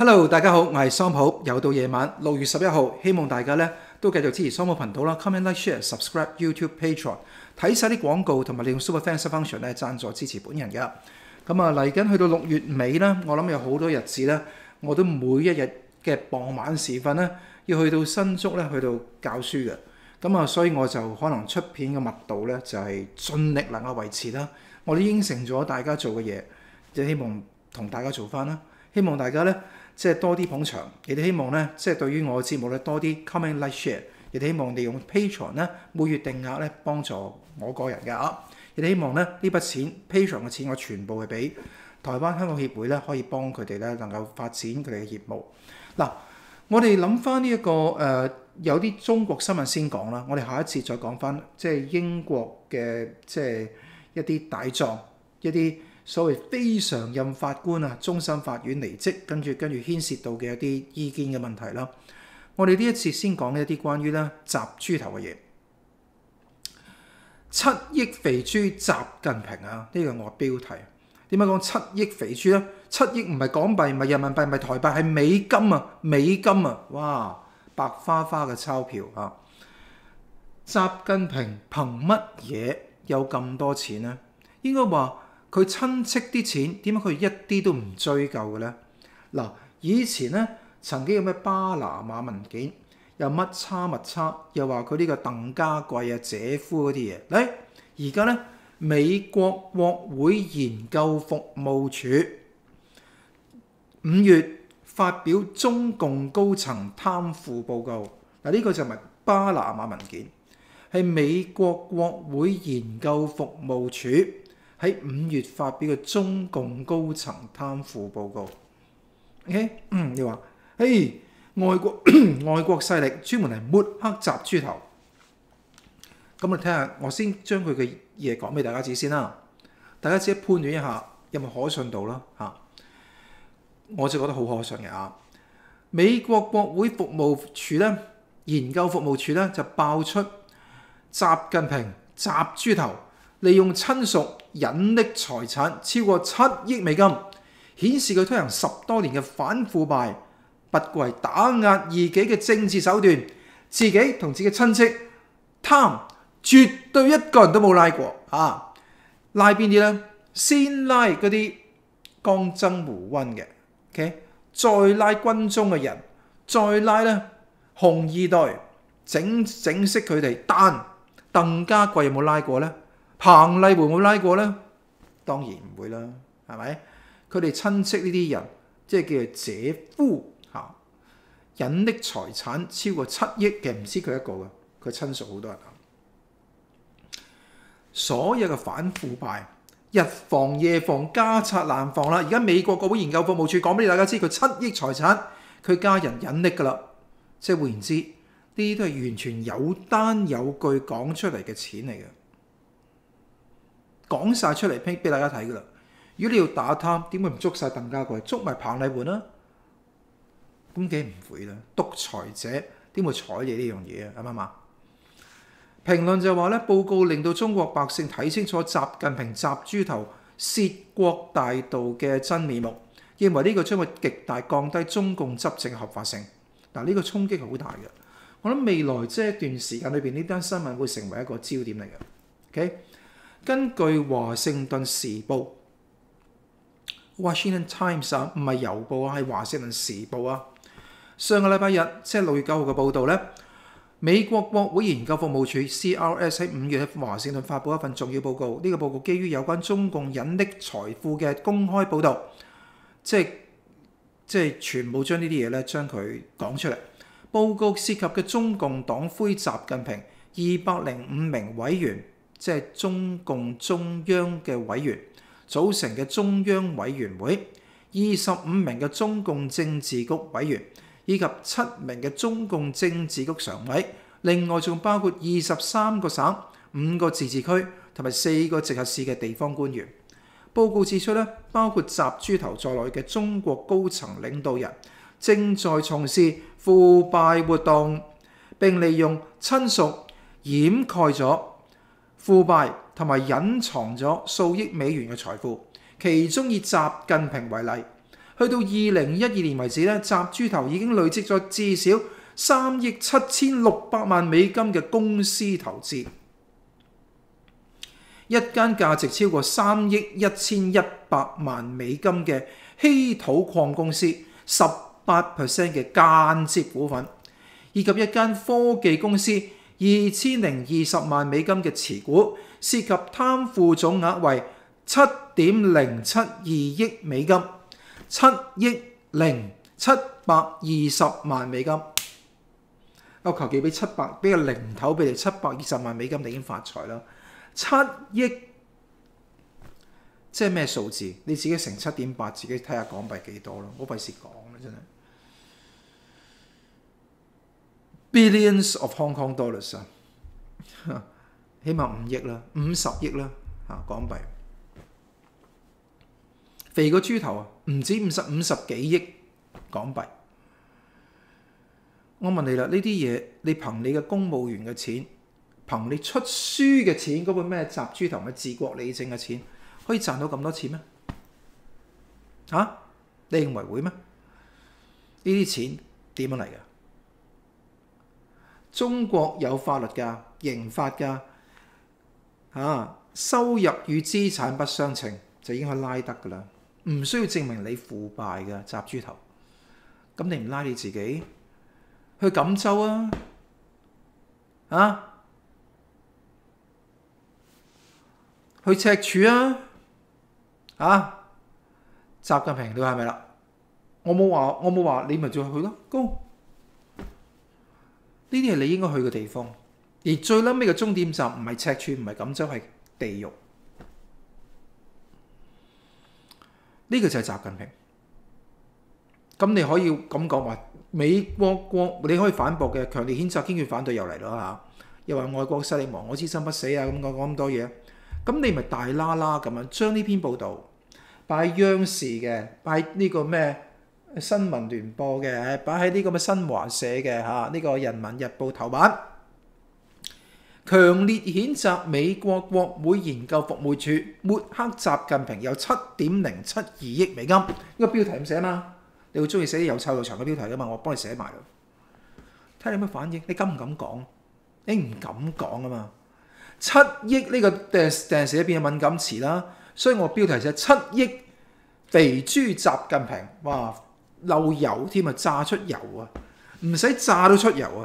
Hello，大家好，我係桑普，又到夜晚6月11號，希望大家咧都繼續支持桑普頻道啦 ，comment like share subscribe YouTube Patreon， 睇晒啲廣告同埋利用 Super Thanks function 咧贊助支持本人㗎。咁啊嚟緊去到6月尾啦，我諗有好多日子咧，我都每一日嘅傍晚時分咧要去到新竹咧去到教書嘅。咁啊，所以我就可能出片嘅密度咧就係盡力能夠維持啦。我哋應承咗大家做嘅嘢，就希望同大家做翻啦。希望大家咧即係多啲捧場，亦都希望咧即係對於我嘅節目咧多啲 comment like share， 亦都希望利用 Patreon 咧每月定額咧幫助我個人嘅啊，亦都希望咧呢筆錢 Patreon 嘅錢我全部係俾台灣香港協會咧可以幫佢哋咧能夠發展佢哋嘅業務。嗱，我哋諗翻呢一個有啲中國新聞先講啦，我哋下一次再講翻即係英國嘅即係一啲大狀一啲。所謂非常任法官啊，終審法院離職，跟住牽涉到嘅一啲意見嘅問題啦。我哋呢一次先講一啲關於咧習豬頭嘅嘢。7億肥豬習近平啊，呢個我標題。點解講7億肥豬咧？7億唔係港幣，唔係人民幣，唔係台幣，係美金啊！美金啊！哇，白花花嘅鈔票啊！習近平憑乜嘢有咁多錢呢？應該話。佢親戚啲錢點解佢一啲都唔追究嘅咧？嗱，以前咧曾經有咩巴拿馬文件，又乜叉乜叉，又話佢呢個鄧家貴啊姐夫嗰啲嘢。而家咧美國國會研究服務處5月發表中共高層貪腐報告。嗱，呢個就唔係巴拿馬文件，係美國國會研究服務處。喺5月發表嘅中共高層貪腐報告。OK， 你話，嘿，外國勢力專門係抹黑習豬頭。咁我睇下，我先將佢嘅嘢講俾大家知先啦。大家自己判斷一下有冇可信度啦嚇。我就覺得好可信嘅啊。美國國會服務處咧，研究服務處咧就爆出習近平習豬頭利用親屬隱匿財產超過7億美金，顯示佢推行10多年嘅反腐敗，不過係打壓異己嘅政治手段，自己同自己親戚貪，絕對一個人都冇拉過啊！拉邊啲呢？先拉嗰啲江曾胡溫嘅 ，OK， 再拉軍中嘅人，再拉咧紅二代，整熄佢哋。但鄧家貴有冇拉過呢？彭麗媛會唔會拉過呢？當然唔會啦，係咪？佢哋親戚呢啲人，即係叫做姐夫嚇，隱匿財產超過7億嘅，唔知佢一個嘅，佢親屬好多人。所有嘅反腐敗，日防夜防，家賊難防啦。而家美國國會研究服務處講俾大家知，佢7億財產，佢家人隱匿㗎啦。即係換言之，呢啲都係完全有單有據講出嚟嘅錢嚟嘅。講晒出嚟俾大家睇噶啦！如果你要打貪，點會唔捉晒鄧家貴，捉埋彭麗媛啦？咁梗唔會啦！獨裁者點會睬你呢樣嘢啊？啱唔啱啊？評論就話咧，報告令到中國百姓睇清楚習近平習豬頭竊國大盜嘅真面目，認為呢個將會極大降低中共執政嘅合法性。嗱，呢個衝擊好大嘅。我諗未來即係一段時間裏邊，呢單新聞會成為一個焦點嚟嘅。OK。根據華盛頓時報 （Washington Times） 啊，唔係郵報啊，係華盛頓時報啊。上個禮拜日，即係6月9號嘅報導咧，美國國會研究服務處 CRS 喺5月喺華盛頓發布一份重要報告。呢個報告基於有關中共隱匿財富嘅公開報導，即係全部將呢啲嘢咧將佢講出嚟。報告涉及嘅中共黨魁習近平205名委員。即係中共中央嘅委員組成嘅中央委員會，25名嘅中共政治局委員，以及7名嘅中共政治局常委，另外仲包括23個省、5個自治區同埋4個直轄市嘅地方官員。報告指出咧，包括習豬頭在內嘅中國高層領導人正在從事腐敗活動，並利用親屬掩蓋咗腐敗同埋隱藏咗數億美元嘅財富，其中以習近平為例， 去到2012年為止咧，集豬頭已經累積咗至少3億7600萬美金嘅公司投資。一間價值超過3億1100萬美金嘅稀土礦公司18% 嘅間接股份，以及一間科技公司2020萬美金嘅持股，涉及貪腐總額為7.072億美金，7億0720萬美金。我求其俾個零頭俾你720萬美金，你已經發財啦。7億即係咩數字？你自己乘7.8，自己睇下港幣幾多咯。我費事講啦，真係。Billions of Hong Kong dollars 啊，起碼5億啦，50億啦港幣。肥個豬頭啊，唔止50幾億港幣。我問你啦，呢啲嘢你憑你嘅公務員嘅錢，憑你出書嘅錢，嗰本咩集豬頭嘅治國理政嘅錢，可以賺到咁多錢咩？你認為會咩？呢啲錢點樣嚟㗎？中國有法律㗎，刑法㗎，收入與資產不相稱就已經可以拉得㗎啦，唔需要證明你腐敗㗎，集豬頭。咁你唔拉你自己？去錦州去赤柱習近平你話係咪啦？我冇話你咪再去咯，Go！呢啲係你應該去嘅地方，而最撚尾嘅終點站唔係赤柱，唔係錦州，係地獄。呢個就係習近平。咁你可以咁講話，美國你可以反駁嘅，強烈譴責、堅決反對又嚟啦又話外國勢力亡我之心不死咁講咁多嘢。咁你咪大啦啦咁樣將呢篇報導擺喺央視嘅，擺喺呢個咩新聞聯播嘅，擺喺呢個咩新華社嘅呢個人民日報頭版，強烈譴責美國國會研究服務處抹黑習近平有7.072億美金。呢個標題咁寫嘛？你會中意寫啲又臭又長嘅標題噶嘛？我幫你寫埋啦，睇下你有乜反應。你敢唔敢講？你唔敢講啊嘛！7億呢個訂時變咗敏感詞啦，所以我標題寫7億肥豬習近平，哇漏油添啊，炸出油啊，唔使炸都出油啊！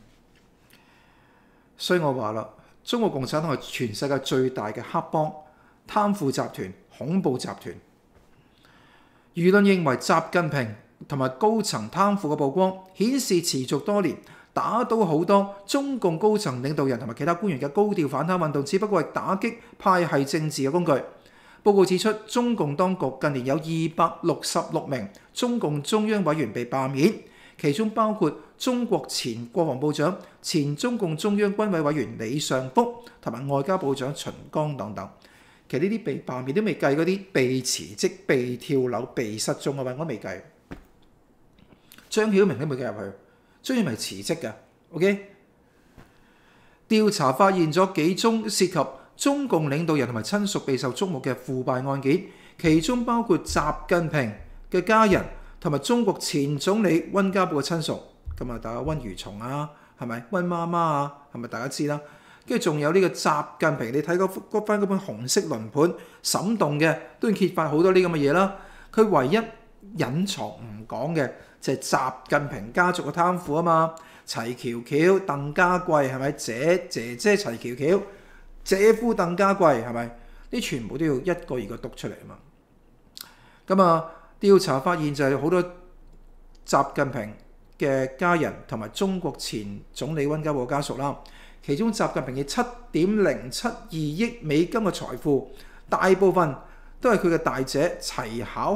所以我話啦，中國共產黨係全世界最大嘅黑幫、貪腐集團、恐怖集團。輿論認為習近平同埋高層貪腐嘅曝光顯示持續多年，打倒好多中共高層領導人同埋其他官員嘅高調反貪運動，只不過係打擊派系政治嘅工具。報告指出，中共當局近年有266名中共中央委員被罷免，其中包括中國前國防部長、前中共中央軍委委員李尚福同埋外交部長秦剛等等。其實呢啲被罷免都未計嗰啲被辭職、被跳樓、被失蹤嘅話，我都未計。張曉明都未計入去，張曉明係辭職㗎。OK， 調查發現咗幾宗涉及中共領導人同埋親屬備受觸目嘅腐敗案件，其中包括習近平嘅家人同埋中國前總理溫家寶嘅親屬。咁大家溫如松係咪？溫媽媽係咪？大家知啦。跟住仲有呢個習近平，你睇嗰翻嗰本紅色輪盤審動嘅，都揭發好多呢咁嘅嘢啦。佢唯一隱藏唔講嘅就係習近平家族嘅貪腐啊嘛。齊喬喬、鄧家貴係咪？姐姐齊喬喬，姐夫鄧家貴係咪？呢全部都要一個一個督出嚟啊嘛。咁調查發現就係好多習近平嘅家人同埋中國前總理溫家寶嘅家屬啦。其中習近平嘅7.072億美金嘅財富，大部分都係佢嘅大姐齊巧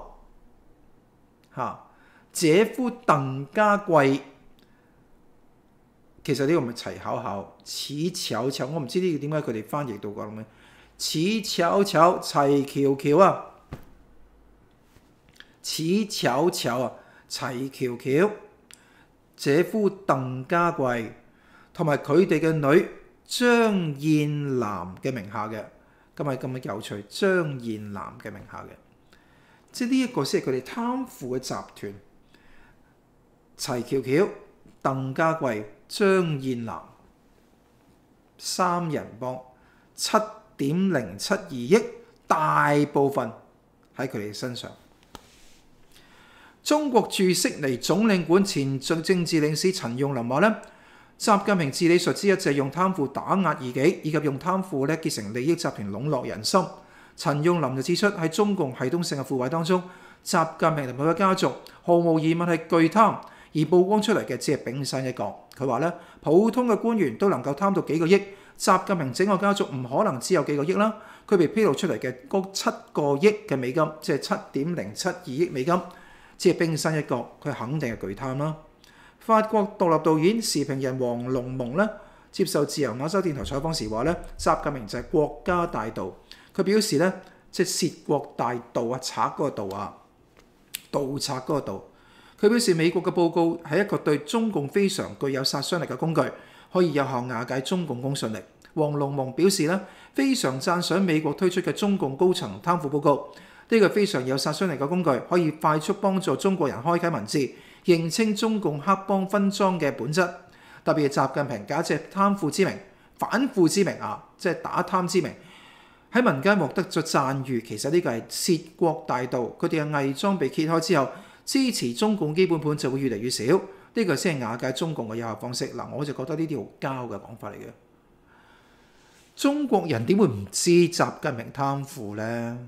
巧，姐夫鄧家貴。其實呢個唔係齊巧巧，似巧巧，我唔知呢個點解佢哋翻譯到咁嘅。似巧巧，齊喬喬似巧巧齊喬喬，姐夫鄧家貴。同埋佢哋嘅女張燕南嘅名下嘅，今日咁有趣，張燕南嘅名下嘅即係呢一個先係佢哋貪腐嘅集團。齊喬喬、鄧家貴、張燕南三人幫7.072億，大部分喺佢哋身上。中國駐悉尼總領館前政治領事陳用霖話咧，習近平治理術之一就係用貪腐打壓異己，以及用貪腐結成利益集團籠絡人心。陳用霖就指出，喺中共系統性嘅腐敗當中，習近平同佢嘅家族毫無疑問係巨貪，而曝光出嚟嘅只係冰山一角。佢話咧，普通嘅官員都能夠貪到幾個億，習近平整個家族唔可能只有幾個億啦。佢被披露出嚟嘅嗰7個億嘅美金，即係7.072億美金，只係冰山一角，佢肯定係巨貪啦。法國獨立導演、時評人黃龍蒙咧接受自由亞洲電台採訪時話咧，習近平就係國家大盜。佢表示咧，即係竊國大盜啊，賊嗰個盜啊，盜賊嗰個盜。佢表示美國嘅報告係一個對中共非常具有殺傷力嘅工具，可以有效瓦解中共公信力。黃龍蒙表示咧，非常讚賞美國推出嘅中共高層貪腐報告，呢個非常有殺傷力嘅工具，可以快速幫助中國人開啓文字，認清中共黑幫分贓嘅本質。特別係習近平假借貪腐之名、反腐之名啊，即係打貪之名，喺民間獲得咗讚譽。其實呢個係竊國大盜，佢哋嘅偽裝被揭開之後，支持中共基本盤就會越嚟越少。呢個先係瓦解中共嘅有效方式。嗱，我就覺得呢啲好膠嘅講法嚟嘅。中國人點會唔知習近平貪腐呢？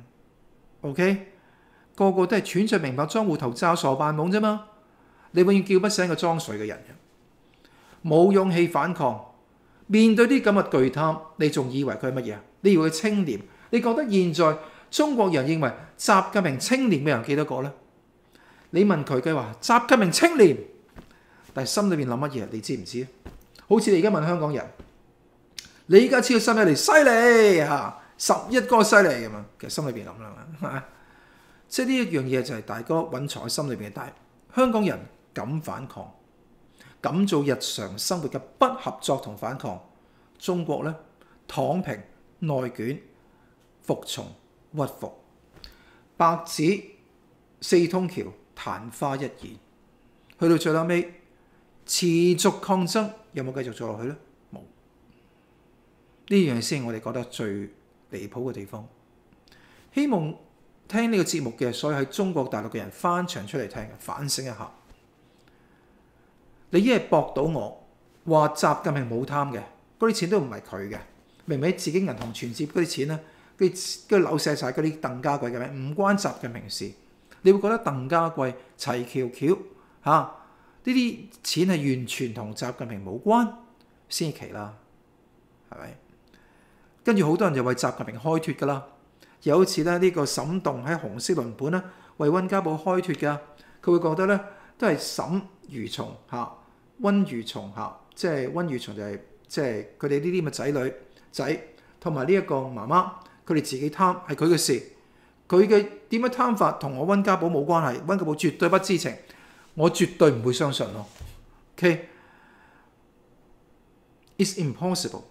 OK， 個個都係揣着明白裝糊塗詐傻扮懵啫嘛。你永遠叫不醒個裝睡嘅人，冇勇氣反抗，面對啲咁嘅巨貪，你仲以為佢係乜嘢啊？你以為佢清廉？你覺得現在中國人認為習近平清廉嘅人幾多個呢？你問佢嘅話，習近平清廉，但係心裏面諗乜嘢？你知唔知？好似你而家問香港人，你而家知道心裏嚟犀利嚇，11個犀利咁嘛？其實心裏邊諗啦，即係呢一樣嘢就係大家蘊藏喺心裏邊嘅。但係香港人敢反抗，敢做日常生活嘅不合作同反抗。中國咧，躺平、內卷、服從、屈服，白紙4通橋，曇花一現，去到最後尾持續抗爭，有冇繼續做落去咧？冇。呢樣先係我哋覺得最離譜嘅地方。希望聽呢個節目嘅所有喺中國大陸嘅人翻牆出嚟聽，反省一下。你一係駁到我話習近平冇貪嘅，嗰啲錢都唔係佢嘅，明明喺自己銀行存摺嗰啲錢咧，嗰扭寫晒嗰啲鄧家貴嘅名，唔關習近平事。你會覺得鄧家貴、齊喬喬呢啲錢係完全同習近平冇關先奇啦，係咪？跟住好多人就為習近平開脱㗎啦。有好似咧呢個沈棟喺紅色輪盤咧為溫家寶開脱㗎，佢會覺得咧都係沈如松溫如松即係溫如松就係即係佢哋呢啲咁嘅仔同埋呢一個媽媽，佢哋自己貪係佢嘅事，佢嘅點樣貪法同我溫家寶冇關係，溫家寶絕對不知情，我絕對唔會相信咯。OK，it's impossible。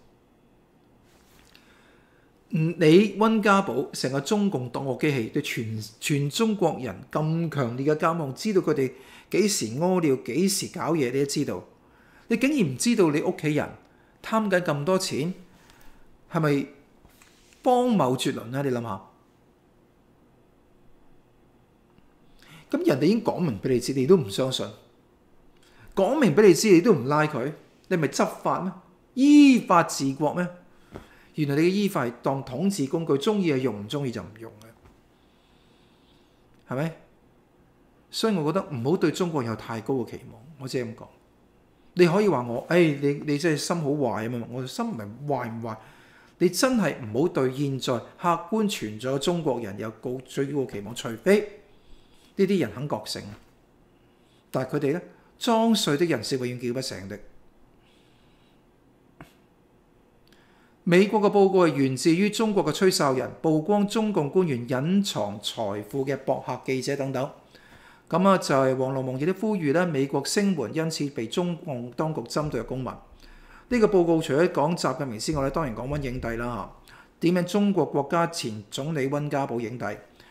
你溫家寶成個中共黨國機器對全中國人咁強烈嘅監控，知道佢哋幾時屙尿幾時搞嘢，你都知道。你竟然唔知道你屋企人貪緊咁多錢，係咪荒謬絕倫咧？你諗下，咁人哋已經講明俾你知，你都唔相信；講明俾你知，你都唔拉佢，你咪執法咩？依法治國咩？原來你嘅依法係當統治工具，中意係用，唔中意就唔用嘅，係咪？所以我覺得唔好對中國有太高嘅期望。我只係咁講。你可以話我，你真係心好壞啊嘛！我心唔係壞唔壞，你真係唔好對現在客觀存在嘅中國人有最高嘅期望，除非呢啲人肯覺醒。但係佢哋咧，裝睡的人是永遠叫不醒的。美國嘅報告係源自於中國嘅吹哨人，曝光中共官員隱藏財富嘅博客記者等等。咁啊，就係黃龍蒙亦都呼籲咧，美國聲援因此被中共當局針對嘅公民。呢個報告除咗講習近平之外咧，當然講溫影帝啦嚇。點名中國國家前總理溫家寶影帝，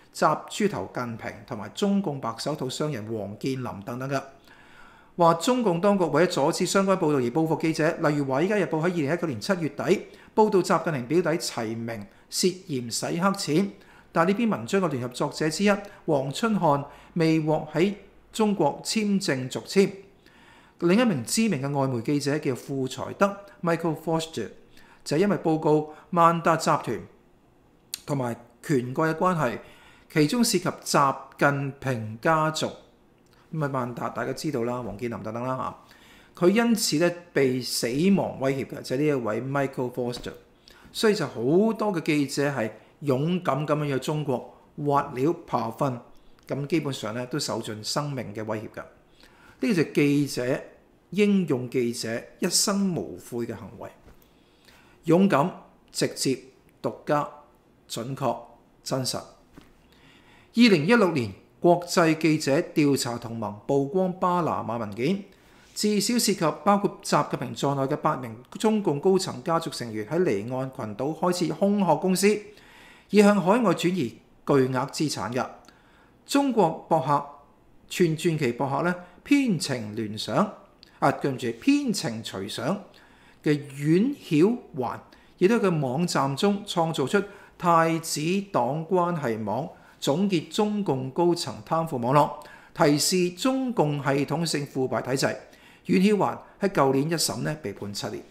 習豬頭近平同埋中共白手套商人王健林等等嘅，話中共當局為咗阻止相關報導而報復記者，例如《華爾街日報》喺2019年7月底報導習近平表弟齊明涉嫌洗黑錢，但呢篇文章嘅聯合作者之一黃春漢未獲喺中國簽證續簽。另一名知名嘅外媒記者叫傅才德 Michael Foster， 就係因為報告萬達集團同埋權貴嘅關係，其中涉及習近平家族，咁啊萬達大家知道啦，王健林等等啦嚇，佢因此咧被死亡威脅嘅就係呢一位 Michael Foster， 所以就好多嘅記者係勇敢咁樣去中國挖料刨糞，咁基本上咧都受盡生命嘅威脅㗎。呢個就係記者英勇記者一生無悔嘅行為，勇敢、直接、獨家、準確、真實。2016年國際記者調查同盟曝光巴拿馬文件，至少涉及包括習近平在內嘅8名中共高層家族成員喺離岸群島開設空殼公司，以向海外轉移巨額資產嘅。中國博客傳奇博客咧編程聯想編程隨想嘅阮曉環，亦都喺佢網站中創造出太子黨關係網，總結中共高層貪腐網絡，提示中共系統性腐敗體制。阮曉環喺舊年一審咧被判7年。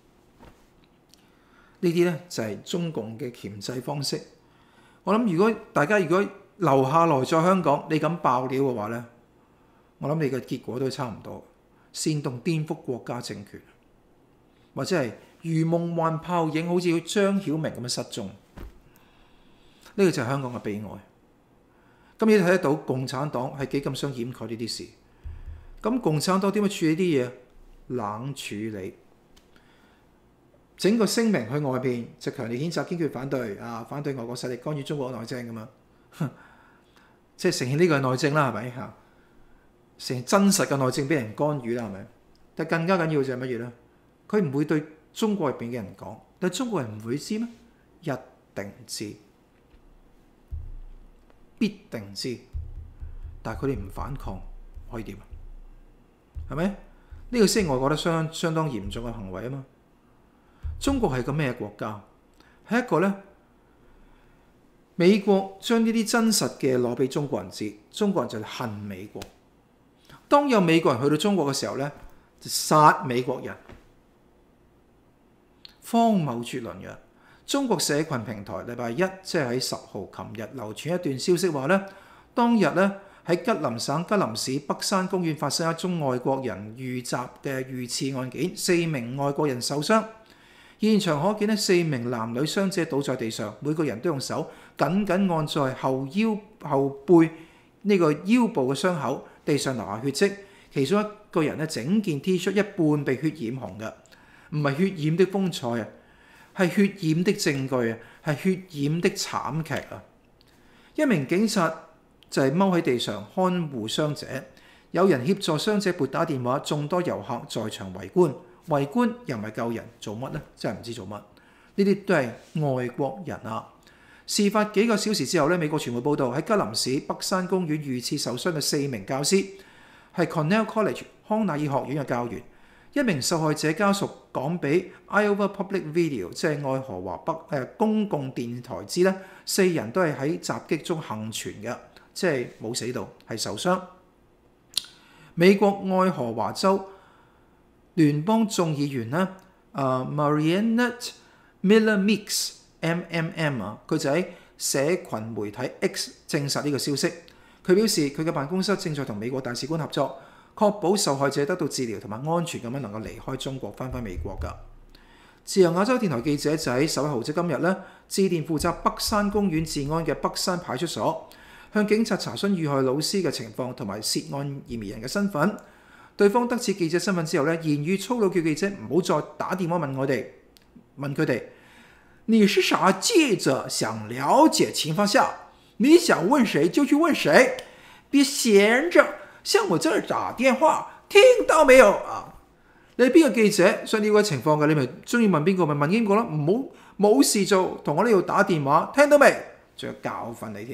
呢啲咧就係中共嘅鉗制方式。我諗如果大家留下來在香港，你敢爆料嘅話咧，我諗你嘅結果都差唔多，煽動顛覆國家政權，或者係如夢幻泡影，好似張曉明咁樣失蹤。呢個就係香港嘅悲哀。咁你睇得到共產黨係幾咁想掩蓋呢啲事。咁共產黨點樣處理啲嘢？冷處理。整個聲明去外邊就強烈譴責、堅決反對反對外國勢力干預中國內政咁樣，即係承認呢個係內政啦，係咪嚇？承認真實嘅內政俾人干預啦，係咪？但更加緊要就係乜嘢咧？佢唔會對中國入邊嘅人講，但係中國人唔會知咩？一定知，必定知。但係佢哋唔反抗，可以點啊？係咪？呢個先係我覺得相當嚴重嘅行為啊嘛！中國係個咩國家？係一個咧，美國將呢啲真實嘅攞俾中國人知，中國人就恨美國。當有美國人去到中國嘅時候咧，就殺美國人，荒謬絕倫嘅。中國社群平台禮拜一，即係喺10號，琴日流傳一段消息話咧，當日咧喺吉林省吉林市北山公園發生一宗外國人遇襲嘅遇刺案件，4名外國人受傷。現場可見咧，4名男女傷者倒在地上，每個人都用手緊緊按在後背呢個腰部嘅傷口，地上留下血跡。其中一個人咧，整件 T 恤一半被血染紅嘅，唔係血染的風采啊，係血染的證據啊，係血染的慘劇啊！一名警察就係踎喺地上看護傷者，有人協助傷者撥打電話，眾多遊客在場圍觀。圍觀又唔係救人，做乜呢？真係唔知做乜。呢啲都係外國人啊！事發幾個小時之後咧，美國傳媒報道喺吉林市北山公園遇刺受傷嘅4名教師係 Cornell College 康乃爾學院嘅教員。一名受害者家屬講俾 Iowa Public Video 即係愛荷華公共電台知咧，4人都係喺襲擊中幸存嘅，即係冇死到，係受傷。美國愛荷華州聯邦眾議員咧，Mariannette Miller Meeks MMM 啊，佢就喺社群媒體 X 證實呢個消息。佢表示佢嘅辦公室正在同美國大使館合作，確保受害者得到治療同埋安全咁樣能夠離開中國翻返美國㗎。自由亞洲電台記者就喺11號即今日咧，致電負責北山公園治安嘅北山派出所，向警察查詢遇害老師嘅情況同埋涉案嫌疑人嘅身份。對方得知記者身份之後咧，言語粗魯叫記者唔好再打電話問佢哋，你是啥記者？想了解情況下，你想問誰就去問誰，別閒着向我這兒打電話，聽到沒有啊？你係邊個記者？想了解情況嘅，你咪中意問邊個咪問邊個咯，唔好冇事做同我呢度打電話，聽到未？仲有教訓你添。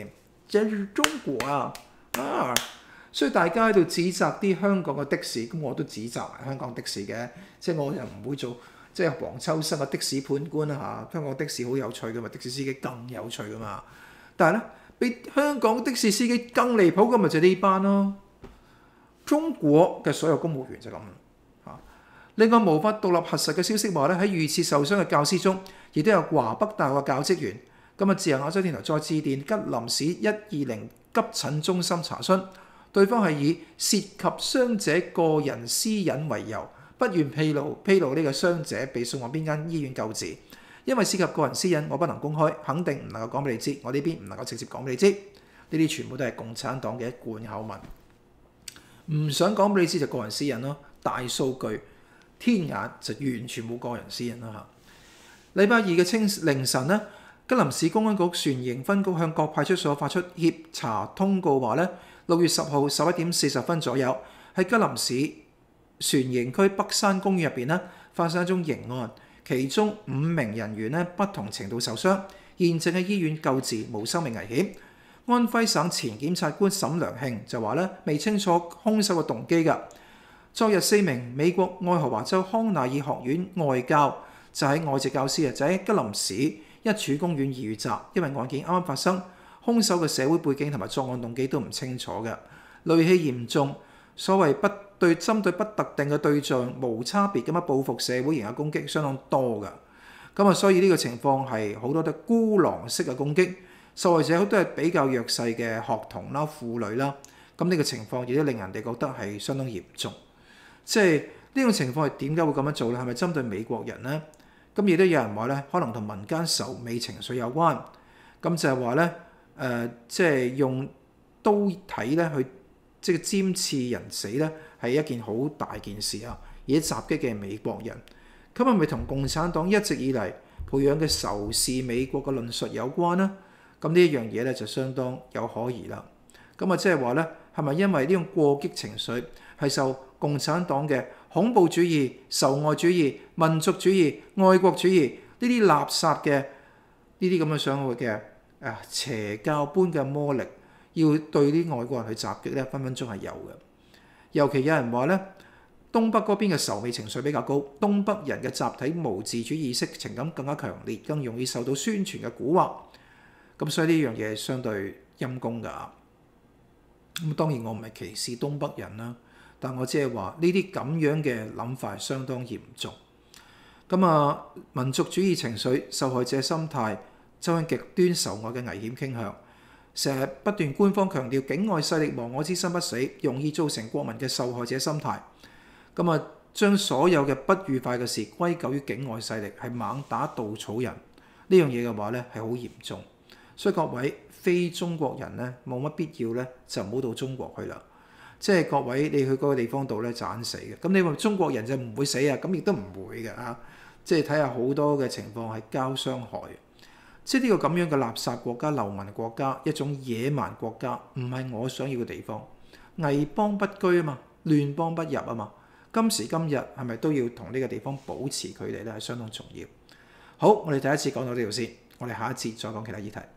這是中國啊！所以大家喺度指責啲香港嘅的士，咁我都指責香港的士嘅，即係我又唔會做即係黃秋生嘅的士判官啦嚇。香港的士好有趣噶嘛，的士司機更有趣噶嘛。但係咧，比香港的士司機更離譜嘅咪就係呢班咯。中國嘅所有公務員就咁嚇。另外無法獨立核實嘅消息話咧，喺遇刺受傷嘅教師中，亦都有華北大學嘅教職員。今日自由亞洲電台再致電吉林市120急診中心查詢，對方係以涉及傷者個人私隱為由，不願披露呢個傷者被送往邊間醫院救治。因為涉及個人私隱，我不能公開，肯定唔能夠講俾你知。我呢邊唔能夠直接講俾你知。呢啲全部都係共產黨嘅一貫口吻。唔想講俾你知就個人私隱咯，大數據天眼就完全冇個人私隱啦嚇。禮拜二嘅凌晨呢，吉林市公安局船營分局向各派出所發出協查通告，話咧6月10號11點40分左右，喺吉林市船營區北山公園入邊咧發生一宗刑案，其中5名人員咧不同程度受傷，現正喺醫院救治，無生命危險。安徽省前檢察官沈良慶就話咧未清楚兇手嘅動機㗎。昨日4名美國愛荷華州康乃爾學院外教就喺外籍教師就喺吉林市一處公園遇襲，因為案件啱啱發生，兇手嘅社會背景同埋作案動機都唔清楚嘅，戾氣嚴重，所謂針對不特定嘅對象無差別咁樣報復社會型嘅攻擊相當多㗎。咁所以呢個情況係好多都孤狼式嘅攻擊，受害者都係比較弱勢嘅學童啦、婦女啦。咁呢個情況亦都令人哋覺得係相當嚴重。即係呢種情況係點解會咁樣做咧？係咪針對美國人呢？咁亦都有人話咧，可能同民間仇美情緒有關。咁就係話咧，即係用刀體咧去即係尖刺人死咧，係一件好大件事啊！而襲擊嘅美國人，咁係咪同共產黨一直以嚟培養嘅仇視美國嘅論述有關呢？咁呢一樣嘢咧就相當有可疑啦。咁啊，即係話咧，係咪因為呢種過激情緒係受共產黨嘅恐怖主義、仇外主義、民族主義、愛國主義呢啲垃圾嘅呢啲咁嘅上去嘅邪教般嘅魔力，要對啲外國人去襲擊咧，分分鐘係有嘅。尤其有人話咧，東北嗰邊嘅仇美情緒比較高，東北人嘅集體無自主意識情感更加強烈，更容易受到宣傳嘅蠱惑。咁所以呢樣嘢係相對陰公㗎。咁當然我唔係歧視東北人啦。但我只係話呢啲咁樣嘅諗法係相當嚴重。咁民族主義情緒、受害者心態，走向極端仇外嘅危險傾向，成日不斷官方強調境外勢力亡我之心不死，容易造成國民嘅受害者心態。將所有嘅不愉快嘅事歸咎於境外勢力，係猛打稻草人呢樣嘢嘅話咧，係好嚴重。所以各位非中國人咧，冇乜必要咧，就唔好到中國去啦。即係各位，你去嗰個地方度咧，盞死嘅。咁你話中國人就唔會死啊？咁亦都唔會嘅啊！即係睇下好多嘅情況係交相害。即係呢個咁樣嘅垃圾國家、流民國家、一種野蠻國家，唔係我想要嘅地方。危邦不居啊嘛，亂邦不入啊嘛。今時今日係咪都要同呢個地方保持距離咧？係相當重要。好，我哋第一次講到呢度先，我哋下一節再講其他議題。